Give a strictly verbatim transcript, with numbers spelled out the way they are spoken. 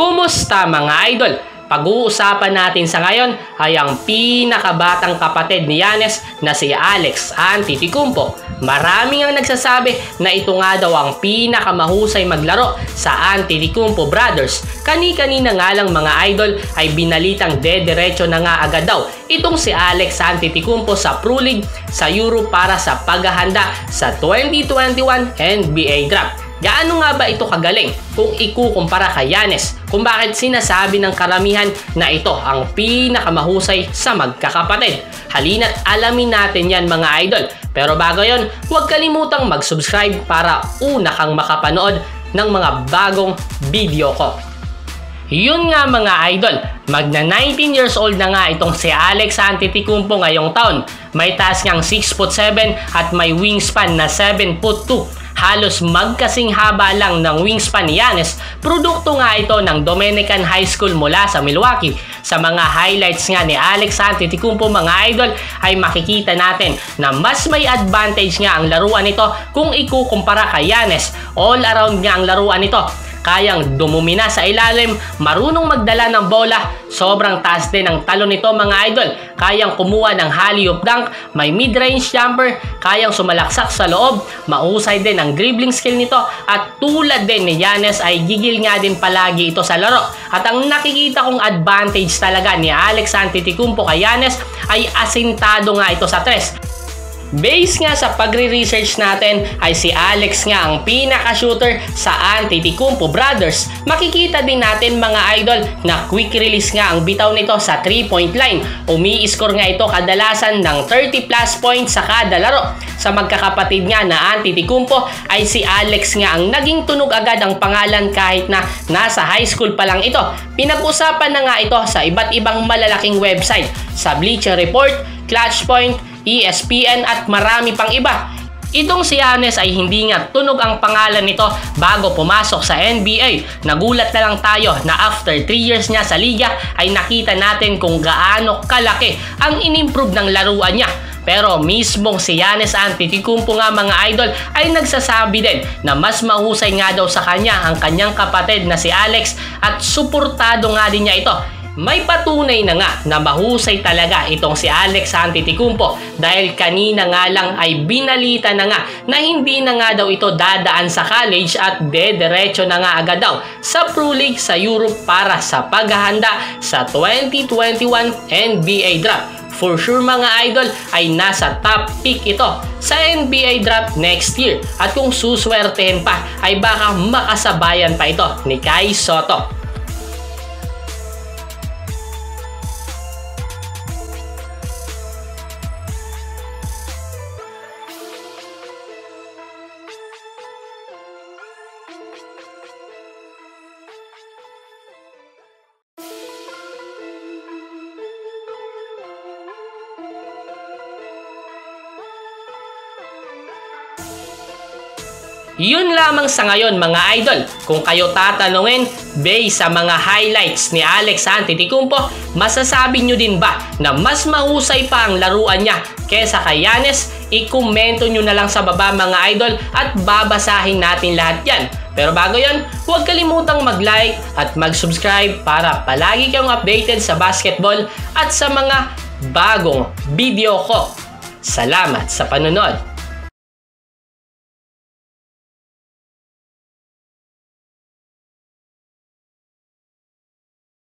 Kumusta mga idol? Pag-uusapan natin sa ngayon ay ang pinakabatang kapatid ni Giannis na si Alex Antetokounmpo. Marami ang nagsasabi na ito nga daw ang pinakamahusay maglaro sa Antetokounmpo Brothers. Kani-kanina nga lang mga idol ay binalitang dediretso na nga agad daw itong si Alex Antetokounmpo sa Pro League sa Europe para sa paghahanda sa twenty twenty-one N B A Draft. Gaano nga ba ito kagaling kung ikukumpara kay Giannis? Kung bakit sinasabi ng karamihan na ito ang pinakamahusay sa magkakapatid? Halina't alamin natin yan mga idol. Pero bago yon, huwag kalimutang mag-subscribe para una kang makapanood ng mga bagong video ko. Yun nga mga idol, magna nineteen years old na nga itong si Alex Antetokounmpo ngayong taon. May taas niyang six foot seven at may wingspan na seven foot two. Halos magkasing haba lang ng wingspan ni Giannis. Produkto nga ito ng Dominican High School mula sa Milwaukee. Sa mga highlights nga ni Alex Antetokounmpo mga idol ay makikita natin na mas may advantage nga ang laruan nito kung ikukumpara kay Giannis. All around nga ang laruan nito. Kayang dumumina sa ilalim, marunong magdala ng bola, sobrang taas din ang talon nito mga idol. Kayang kumuha ng alley-oop dunk, may mid-range jumper, kayang sumalaksak sa loob, mahusay din ang dribbling skill nito at tulad din ni Giannis ay gigil nga din palagi ito sa laro. At ang nakikita kong advantage talaga ni Alex Antetokounmpo kay Giannis ay asintado nga ito sa tres. Base nga sa pagre-research natin ay si Alex nga ang pinaka-shooter sa Antetokounmpo Brothers. Makikita din natin mga idol na quick release nga ang bitaw nito sa three point line. Umi-score nga ito kadalasan ng thirty plus points sa kada laro. Sa magkakapatid nga na Antetokounmpo ay si Alex nga ang naging tunog agad ang pangalan kahit na nasa high school pa lang ito. Pinag-usapan na nga ito sa iba't ibang malalaking website, sa Bleacher Report, Clutch Point, E S P N at marami pang iba. Itong si Giannis ay hindi nga tunog ang pangalan nito bago pumasok sa N B A. Nagulat na lang tayo na after three years niya sa liga ay nakita natin kung gaano kalaki ang inimprove ng laruan niya. Pero mismong si Giannis Antetokounmpo nga mga idol ay nagsasabi din na mas mahusay nga daw sa kanya ang kanyang kapatid na si Alex at suportado nga din niya ito. May patunay na nga na mahusay talaga itong si Alex Antetokounmpo dahil kanina nga lang ay binalita na nga na hindi na nga daw ito dadaan sa college at dediretso na nga agad daw sa Pro League sa Europe para sa paghahanda sa twenty twenty-one N B A Draft. For sure mga idol ay nasa top pick ito sa N B A Draft next year at kung suswertehin pa ay baka makasabayan pa ito ni Kai Sotto. Yun lamang sa ngayon mga idol. Kung kayo tatanungin, based sa mga highlights ni Alex Antetokounmpo, masasabi nyo din ba na mas mahusay pa ang laruan niya kesa kay Giannis? I-komento nyo na lang sa baba mga idol at babasahin natin lahat yan. Pero bago yan, huwag kalimutang mag-like at mag-subscribe para palagi kayong updated sa basketball at sa mga bagong video ko. Salamat sa panonood!